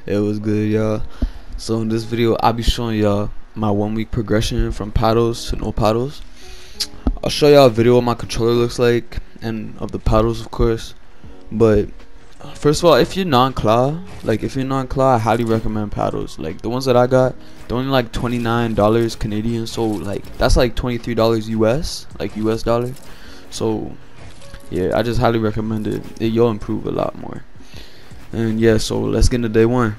It was good, y'all. So in this video, I'll be showing y'all my 1 week progression from paddles to no paddles. I'll show y'all a video of what my controller looks like and of the paddles, of course. But first of all, if you're non-claw, I highly recommend paddles. Like the ones that I got, they're only like $29 Canadian, so like that's like $23 US, like US dollar. So yeah, I just highly recommend it. You'll improve a lot more. And yeah, so let's get into day one.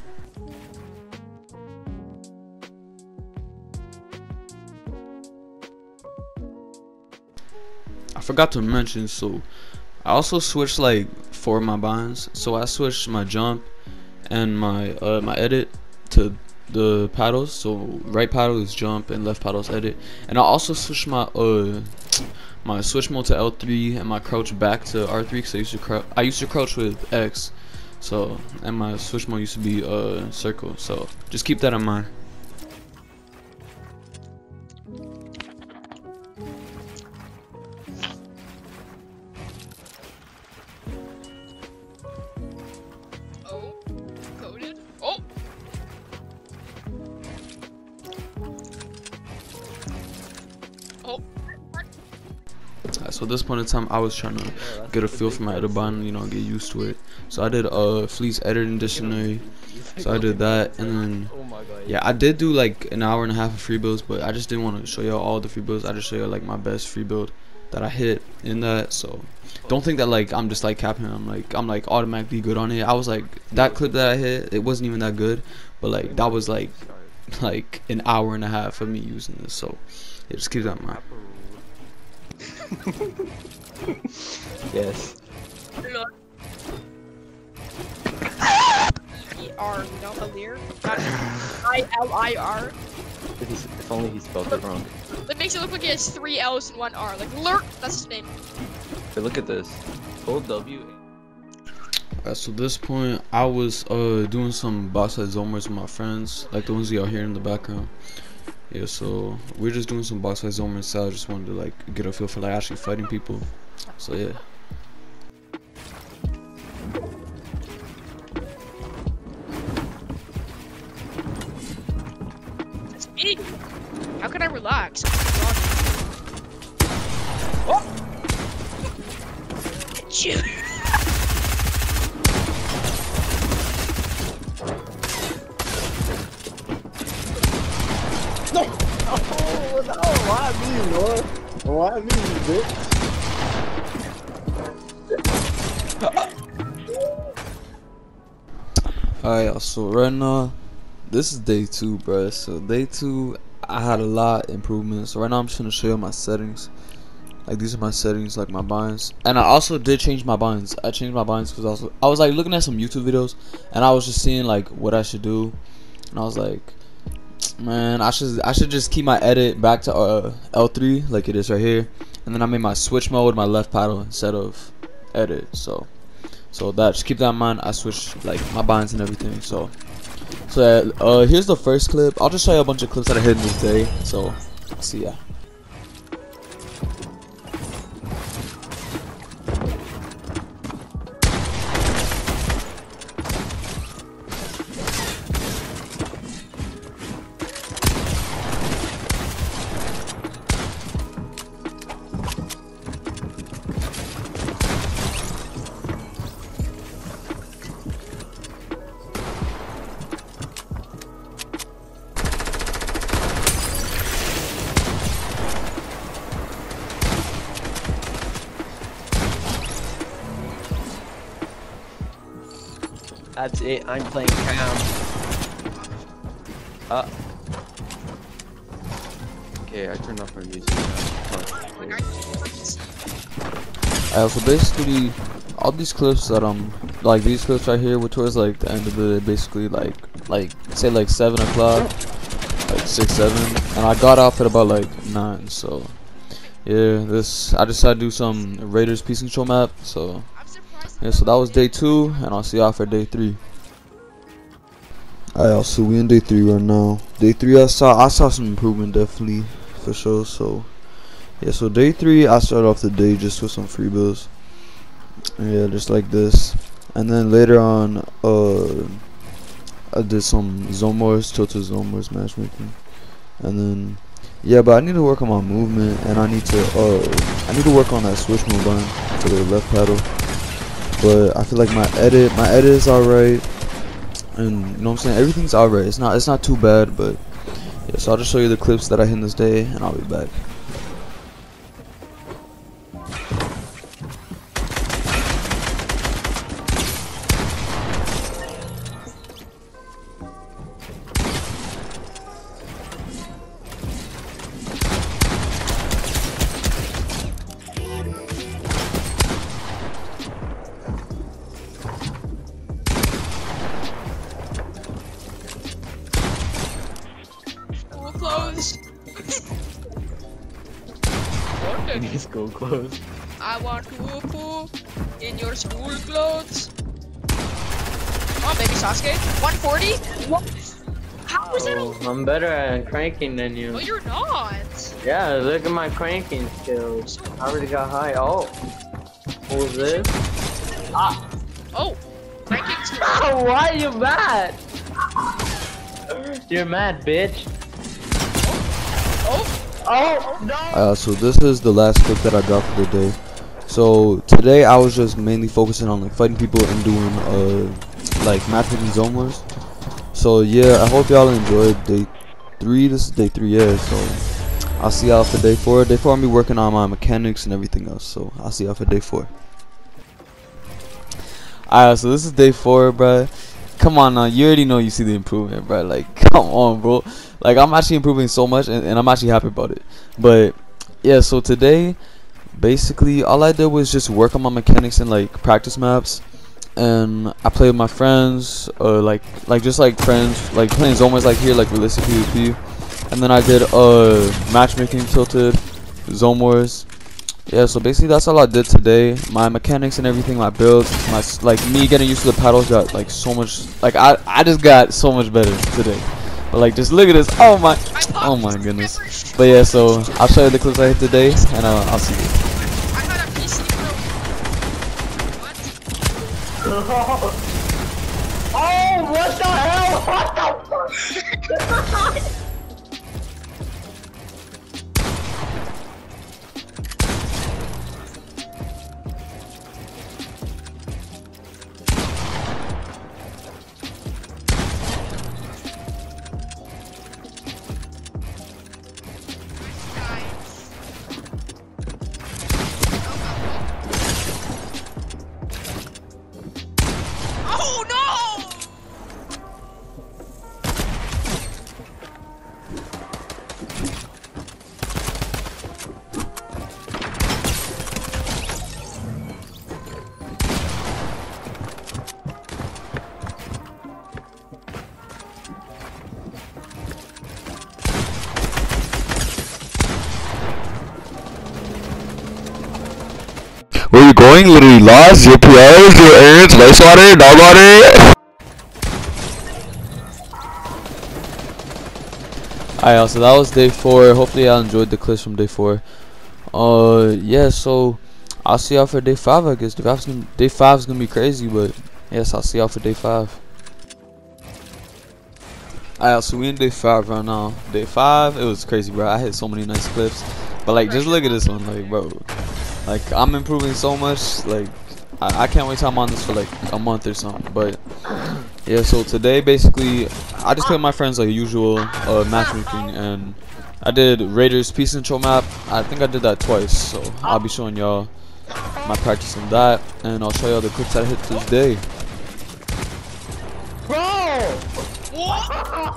I forgot to mention, so I also switched like 4 of my binds. So I switched my jump and my edit to the paddles. So right paddle is jump and left paddle is edit. And I also switched my my switch mode to L3 and my crouch back to R3 because I used to crouch with X. So and my switch mode used to be circle. So just keep that in mind. Oh, coded. Oh. Oh. So at this point in time, I was trying to get a feel for my edit bind, you know, get used to it. So I did Fleece editing dictionary. So I did that, and then yeah, I did do like an hour and a half of free builds, but I just didn't want to show y'all all the free builds. I just show you like my best free build that I hit in that. So don't think that like I'm just like capping. I'm like automatically good on it. I was like, that clip that I hit, it wasn't even that good, but like that was like an hour and a half of me using this. So yeah, just keep that in mind. Yes. E-R, not Alir. Not I-L-I-R. If only he spelled it wrong. That makes it look like he has 3 L's and 1 R. Like, Lurk, that's his name. But look at this. Hold W. So at this point, I was doing some boss fight zomers with my friends, like the ones y'all hear in the background. Yeah, so we're just doing some boss fight zomers. So I just wanted to like get a feel for like actually fighting people. So yeah. That's me. How can I relax? Oh! Chill. Oh, no, why me, Lord? Why me, bitch? Alright, so right now, this is day 2, bruh. So day 2, I had a lot of improvements. So right now I'm just gonna show you my settings. Like these are my settings, like my binds. And I also did change my binds. I changed my binds because I was like looking at some YouTube videos, and I was just seeing like what I should do, and I was like, man, I should just keep my edit back to L3 like it is right here, and then I made my switch mode with my left paddle instead of edit. So that, just keep that in mind. I switched like my binds and everything. So here's the first clip. I'll just show you a bunch of clips that I hit in this day. So see ya. That's it. I'm playing Cam. Okay, I turned off my music now. So basically, all these clips that like these clips right here were towards like the end of the day, basically like say like 7 o'clock, like 6, 7, and I got off at about like 9. So yeah, I decided to do some Raiders Peace Control map. So yeah, so that was day 2, and I'll see y'all for day 3. Alright, so we in day 3 right now. Day 3, I saw some improvement, definitely, for sure. So yeah, so day 3, I started off the day just with some free builds. Yeah, just like this. And then later on, I did some Zone Wars, Tilted Zone Wars matchmaking, and then yeah, but I need to work on my movement, and I need to work on that switch move button for the left paddle. But I feel like my edit is alright, and you know what I'm saying, everything's alright. It's not too bad, but yeah. So I'll just show you the clips that I hit this day, and I'll be back. School clothes. School clothes. I want to poo in your school clothes. Come on, baby Sasuke. 140? What? How was that? I'm better at cranking than you. No, you're not. Yeah, look at my cranking skills. I already got high. Oh, what was this? Ah! Oh, ranking two. Why are you mad? You're mad, bitch. Oh no! So this is the last clip that I dropped for the day. So today I was just mainly focusing on like fighting people and doing like matchmaking Zone Wars. So yeah, I hope y'all enjoyed day 3. This is day 3, yeah. So I'll see y'all for day 4. Day 4 I'll be working on my mechanics and everything else. So I'll see y'all for day 4. Alright, so this is day 4, bruh. Come on now, you already know you see the improvement, bro. Like, come on, bro. Like, I'm actually improving so much, and I'm actually happy about it. But yeah, so today, basically, all I did was just work on my mechanics and like practice maps, and I played with my friends, like just like friends, like playing Zone Wars like here, like realistic PvP, and then I did matchmaking, Tilted, Zone Wars. Yeah, so basically that's all I did today. My mechanics and everything, my builds, my like me getting used to the paddles got like so much, like I just got so much better today. But like just look at this, oh my goodness. But yeah, so I'll show you the clips I hit today, and I'll see you. I had a PC, bro. What? Oh, what the hell? What the fuck? Oh no! Where you going? Literally lost your POs, your earns, wastewater, dog water. Alright, so that was day 4. Hopefully y'all enjoyed the clips from day 4. Yeah, so I'll see y'all for day 5, I guess. Day 5 is gonna be crazy, but yes, I'll see y'all for day 5. Alright, so we in day 5 right now. Day 5, it was crazy, bro. I hit so many nice clips, but like just look at this one, like bro. Like I'm improving so much. Like I can't wait till I'm on this for like a month or something. But yeah, so today basically I just played with my friends like usual, matchmaking, and I did Raiders Peace Control map. I think I did that twice, so I'll be showing y'all my practice on that, and I'll show y'all the clips I hit this day. Bro! What?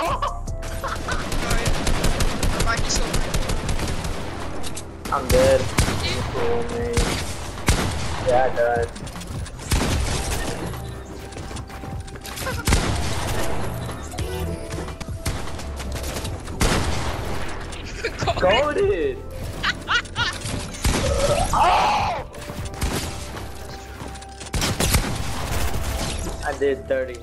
I'm dead. Cool, man. Yeah, I died. Goated! Oh! I did 30.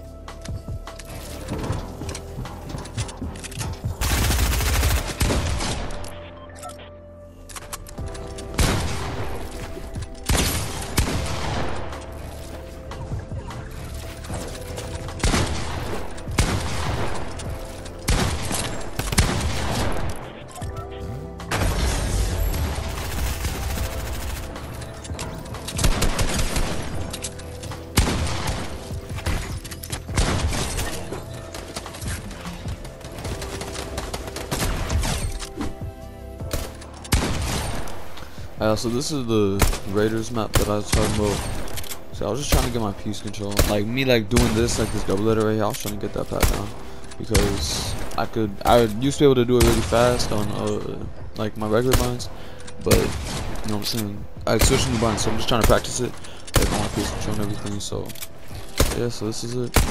So this is the Raiders map that I was talking about. So I was just trying to get my piece control. Like me, like doing this, like this double letter right here. I was trying to get that pat down because I used to be able to do it really fast on like my regular binds, but you know what I'm saying. I switched new binds, so I'm just trying to practice it, like on my piece control and everything. So yeah, so this is it.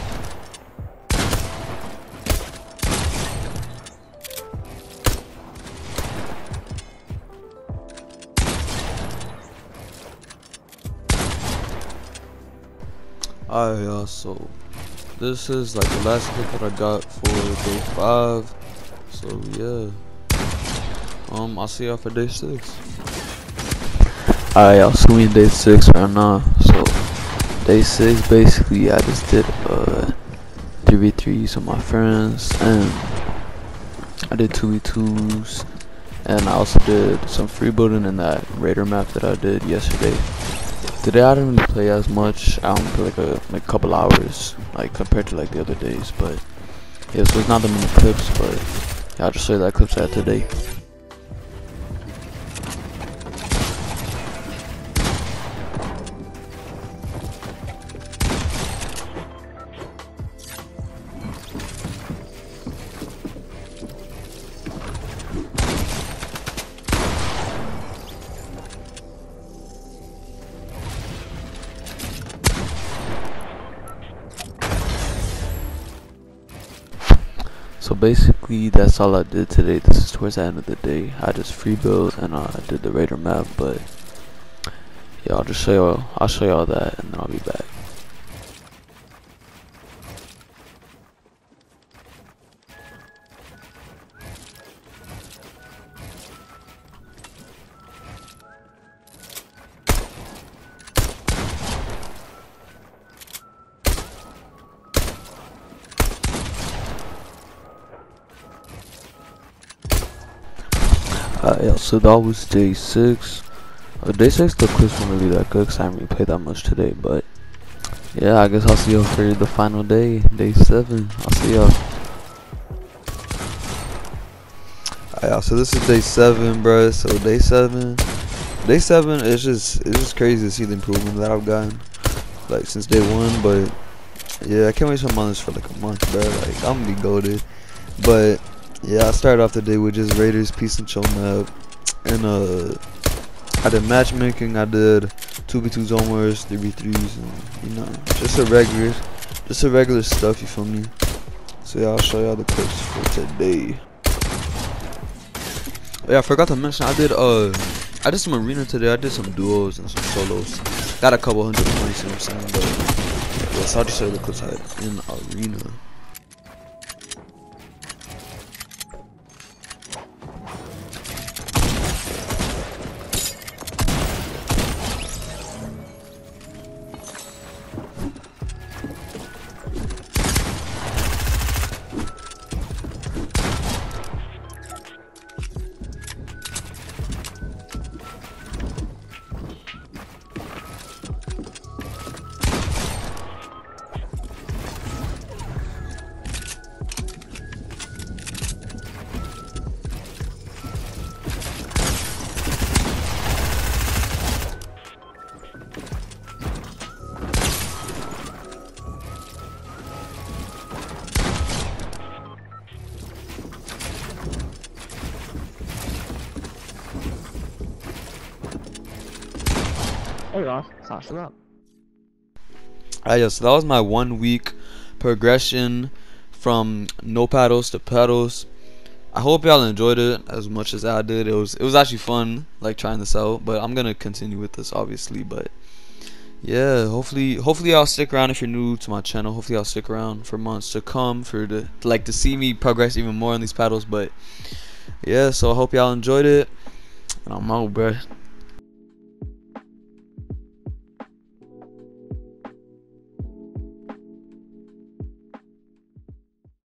Alright, y'all, so this is like the last clip that I got for day 5. So yeah, I'll see y'all for day 6. Alright, y'all, so we in day 6 right now. So day 6, basically I just did 3v3s with my friends, and I did 2v2s, and I also did some free building in that Raider map that I did yesterday. Today I didn't really play as much. I only played like a couple hours, like compared to like the other days. But yeah, so it's not that many clips, but yeah, I'll just show you that clips I had today. So basically that's all I did today. This is towards the end of the day. I just free built and I did the Raider map, but yeah, I'll show y'all that and then I'll be back. Yeah, so that was day 6. Day 6, the clips weren't really that good because I didn't really play that much today. But yeah, I guess I'll see y'all for the final day, day 7. I'll see y'all. Alright, so this is day 7, bruh. So day 7, it's just crazy to see the improvement that I've gotten, like since day 1. But yeah, I can't wait to run this for like a month, bro. Like I'm gonna be goated. But yeah, I started off the day with just Raiders, Peace and Chill map, and I did matchmaking, I did 2v2 zone wars, 3v3s, and you know, just a regular stuff, you feel me? So yeah, I'll show y'all the clips for today. Yeah, I forgot to mention, I did some arena today. I did some duos and some solos. Got a couple hundred points, you know what I'm saying? But yeah, so I'll just show you the clips I had in arena. Up. Alright, so that was my 1 week progression from no paddles to paddles. I hope y'all enjoyed it as much as I did. It was actually fun, like trying this out. But I'm gonna continue with this, obviously. But yeah, hopefully y'all stick around if you're new to my channel. Hopefully y'all stick around for months to come to see me progress even more on these paddles. But yeah, so I hope y'all enjoyed it, and I'm out, bruh.